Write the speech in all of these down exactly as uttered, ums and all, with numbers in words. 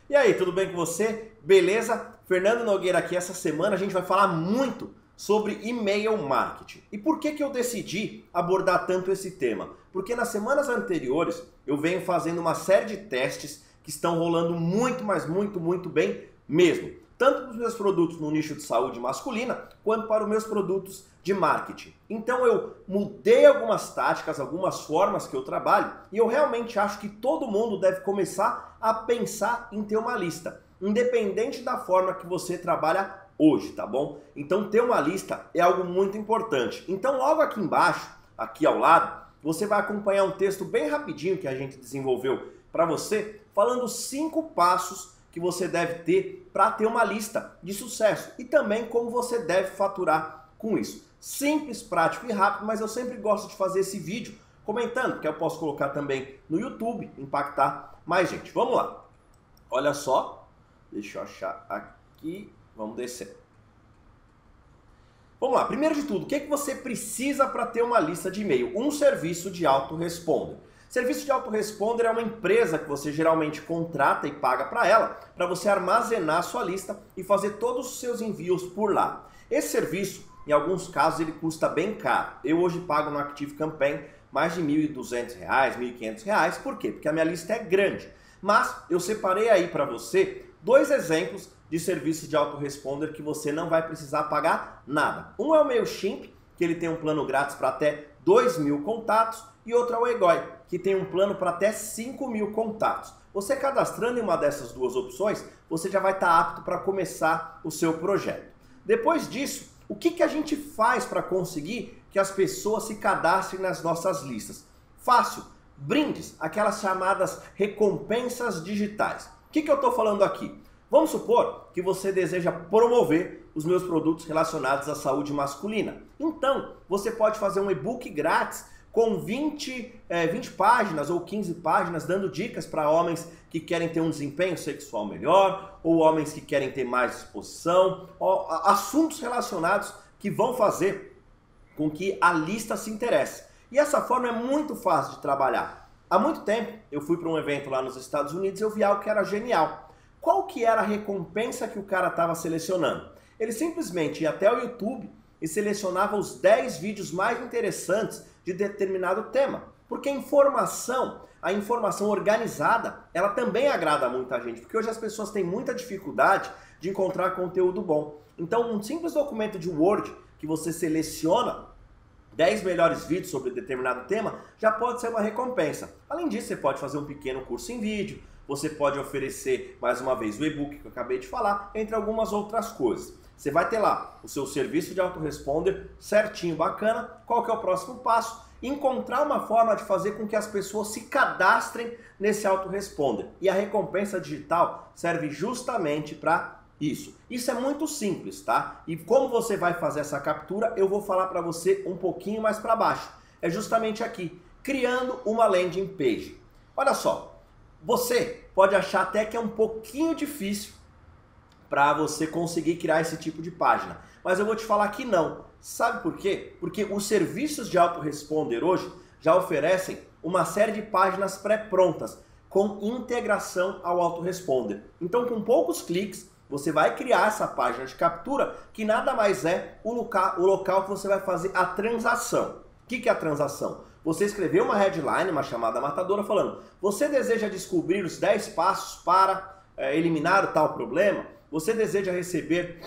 E aí, tudo bem com você? Beleza? Fernando Nogueira aqui. Essa semana a gente vai falar muito sobre e-mail marketing. E por que que eu decidi abordar tanto esse tema? Porque nas semanas anteriores eu venho fazendo uma série de testes que estão rolando muito, mas muito, muito bem mesmo. Tanto para os meus produtos no nicho de saúde masculina, quanto para os meus produtos de marketing. Então eu mudei algumas táticas, algumas formas que eu trabalho, e eu realmente acho que todo mundo deve começar a pensar em ter uma lista, independente da forma que você trabalha hoje, tá bom? Então ter uma lista é algo muito importante. Então logo aqui embaixo, aqui ao lado, você vai acompanhar um texto bem rapidinho que a gente desenvolveu para você, falando cinco passos que você deve ter para ter uma lista de sucesso e também como você deve faturar com isso. Simples, prático e rápido, mas eu sempre gosto de fazer esse vídeo comentando, porque eu posso colocar também no YouTube, impactar mais gente. Vamos lá. Olha só, deixa eu achar aqui, vamos descer. Vamos lá, primeiro de tudo, o que é que você precisa para ter uma lista de e-mail? Um serviço de autoresponder. Serviço de autoresponder é uma empresa que você geralmente contrata e paga para ela, para você armazenar a sua lista e fazer todos os seus envios por lá. Esse serviço, em alguns casos, ele custa bem caro. Eu hoje pago no ActiveCampaign mais de mil e duzentos reais, mil e quinhentos reais. Por quê? Porque a minha lista é grande. Mas eu separei aí para você dois exemplos de serviços de autoresponder que você não vai precisar pagar nada. Um é o MailChimp, que ele tem um plano grátis para até dois mil contatos, e outro é o Egoi, que tem um plano para até cinco mil contatos. Você cadastrando em uma dessas duas opções, você já vai estar apto para começar o seu projeto. Depois disso, o que que a gente faz para conseguir que as pessoas se cadastrem nas nossas listas? Fácil, brindes, aquelas chamadas recompensas digitais. O que que eu estou falando aqui? Vamos supor que você deseja promover os meus produtos relacionados à saúde masculina. Então, você pode fazer um e-book grátis com vinte, é, vinte páginas ou quinze páginas dando dicas para homens que querem ter um desempenho sexual melhor ou homens que querem ter mais disposição, ou, assuntos relacionados que vão fazer com que a lista se interesse. E essa forma é muito fácil de trabalhar. Há muito tempo eu fui para um evento lá nos Estados Unidos e eu vi algo que era genial. Qual que era a recompensa que o cara estava selecionando? Ele simplesmente ia até o YouTube e selecionava os dez vídeos mais interessantes de determinado tema. Porque a informação, a informação organizada, ela também agrada a muita gente. Porque hoje as pessoas têm muita dificuldade de encontrar conteúdo bom. Então um simples documento de Word que você seleciona dez melhores vídeos sobre determinado tema já pode ser uma recompensa. Além disso, você pode fazer um pequeno curso em vídeo, você pode oferecer, mais uma vez, o e-book que eu acabei de falar, entre algumas outras coisas. Você vai ter lá o seu serviço de autoresponder certinho, bacana. Qual que é o próximo passo? Encontrar uma forma de fazer com que as pessoas se cadastrem nesse autoresponder. E a recompensa digital serve justamente para isso. Isso é muito simples, tá? E como você vai fazer essa captura, eu vou falar para você um pouquinho mais para baixo. É justamente aqui, criando uma landing page. Olha só. Você pode achar até que é um pouquinho difícil para você conseguir criar esse tipo de página. Mas eu vou te falar que não. Sabe por quê? Porque os serviços de autoresponder hoje já oferecem uma série de páginas pré-prontas com integração ao autoresponder. Então, com poucos cliques, você vai criar essa página de captura que nada mais é o local, o local que você vai fazer a transação. O que que é a transação? Você escreveu uma headline, uma chamada matadora, falando: você deseja descobrir os dez passos para é, eliminar o tal problema? Você deseja receber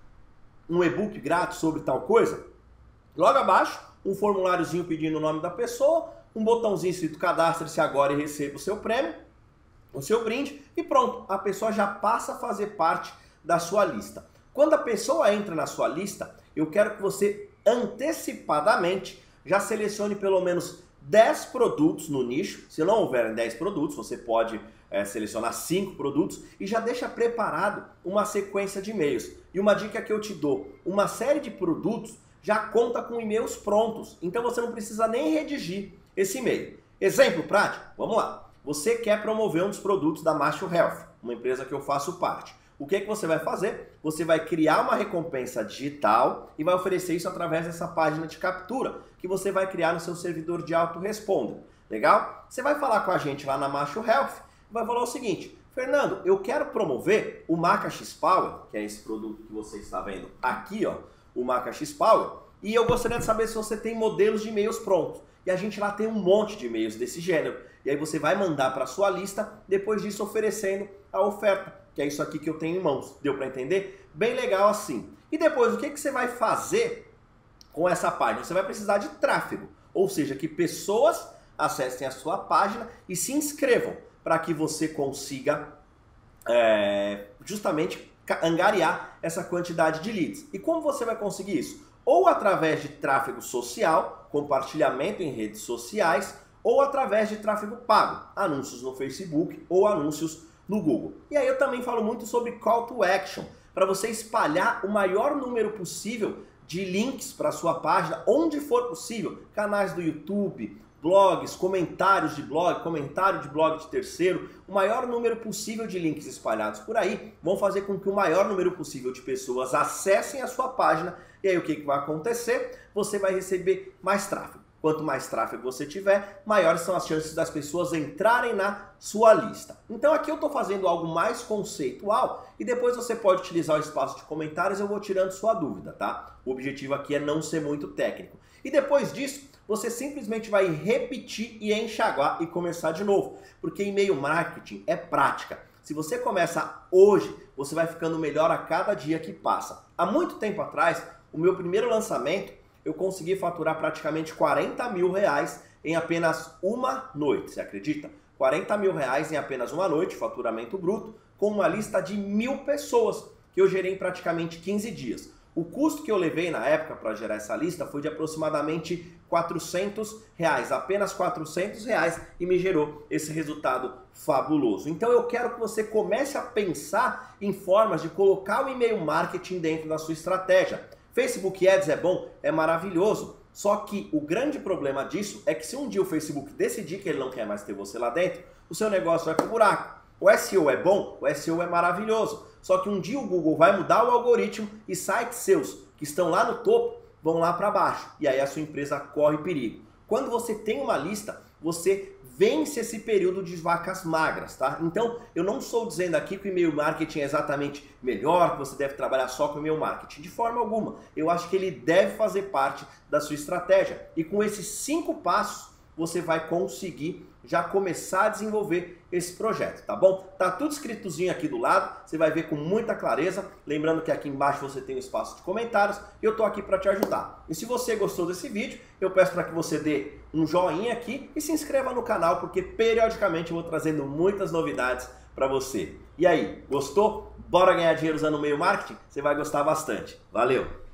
um e-book grátis sobre tal coisa? Logo abaixo, um formuláriozinho pedindo o nome da pessoa, um botãozinho escrito cadastre-se agora e receba o seu prêmio, o seu brinde, e pronto, a pessoa já passa a fazer parte da sua lista. Quando a pessoa entra na sua lista, eu quero que você antecipadamente já selecione pelo menos dez produtos no nicho. Se não houverem dez produtos, você pode é, selecionar cinco produtos e já deixa preparado uma sequência de e-mails. E uma dica que eu te dou, uma série de produtos já conta com e-mails prontos, então você não precisa nem redigir esse e-mail. Exemplo prático? Vamos lá. Você quer promover um dos produtos da Macho Health, uma empresa que eu faço parte. O que que você vai fazer? Você vai criar uma recompensa digital e vai oferecer isso através dessa página de captura que você vai criar no seu servidor de autoresponder. Legal? Você vai falar com a gente lá na Macho Health e vai falar o seguinte: Fernando, eu quero promover o Maca X Power, que é esse produto que você está vendo aqui, ó, o Maca X Power, e eu gostaria de saber se você tem modelos de e-mails prontos. E a gente lá tem um monte de e-mails desse gênero. E aí você vai mandar para a sua lista, depois disso oferecendo a oferta, que é isso aqui que eu tenho em mãos. Deu para entender? Bem legal assim. E depois, o que, que você vai fazer com essa página? Você vai precisar de tráfego, ou seja, que pessoas acessem a sua página e se inscrevam para que você consiga é, justamente angariar essa quantidade de leads. E como você vai conseguir isso? Ou através de tráfego social, compartilhamento em redes sociais, ou através de tráfego pago, anúncios no Facebook ou anúncios no Google. E aí eu também falo muito sobre call to action, para você espalhar o maior número possível de links para a sua página, onde for possível, canais do YouTube, blogs, comentários de blog, comentário de blog de terceiro, o maior número possível de links espalhados por aí vão fazer com que o maior número possível de pessoas acessem a sua página, e aí o que, que vai acontecer? Você vai receber mais tráfego. Quanto mais tráfego você tiver, maiores são as chances das pessoas entrarem na sua lista. Então aqui eu estou fazendo algo mais conceitual e depois você pode utilizar o espaço de comentários, eu vou tirando sua dúvida, tá? O objetivo aqui é não ser muito técnico. E depois disso, você simplesmente vai repetir e enxaguar e começar de novo, porque e-mail marketing é prática. Se você começa hoje, você vai ficando melhor a cada dia que passa. Há muito tempo atrás, o meu primeiro lançamento, eu consegui faturar praticamente quarenta mil reais em apenas uma noite, você acredita? quarenta mil reais em apenas uma noite, faturamento bruto, com uma lista de mil pessoas, que eu gerei em praticamente quinze dias. O custo que eu levei na época para gerar essa lista foi de aproximadamente quatrocentos reais, apenas quatrocentos reais, e me gerou esse resultado fabuloso. Então eu quero que você comece a pensar em formas de colocar o e-mail marketing dentro da sua estratégia. Facebook Ads é bom? É maravilhoso. Só que o grande problema disso é que se um dia o Facebook decidir que ele não quer mais ter você lá dentro, o seu negócio vai pro buraco. O S E O é bom? O S E O é maravilhoso. Só que um dia o Google vai mudar o algoritmo e sites seus que estão lá no topo vão lá para baixo. E aí a sua empresa corre perigo. Quando você tem uma lista, você vence esse período de vacas magras, tá? Então, eu não estou dizendo aqui que o e-mail marketing é exatamente melhor, que você deve trabalhar só com o e-mail marketing. De forma alguma. Eu acho que ele deve fazer parte da sua estratégia. E com esses cinco passos, você vai conseguir já começar a desenvolver esse projeto, tá bom? Tá tudo escritozinho aqui do lado, você vai ver com muita clareza. Lembrando que aqui embaixo você tem um espaço de comentários e eu tô aqui para te ajudar. E se você gostou desse vídeo, eu peço para que você dê um joinha aqui e se inscreva no canal, porque periodicamente eu vou trazendo muitas novidades para você. E aí, gostou? Bora ganhar dinheiro usando o e-mail marketing? Você vai gostar bastante. Valeu!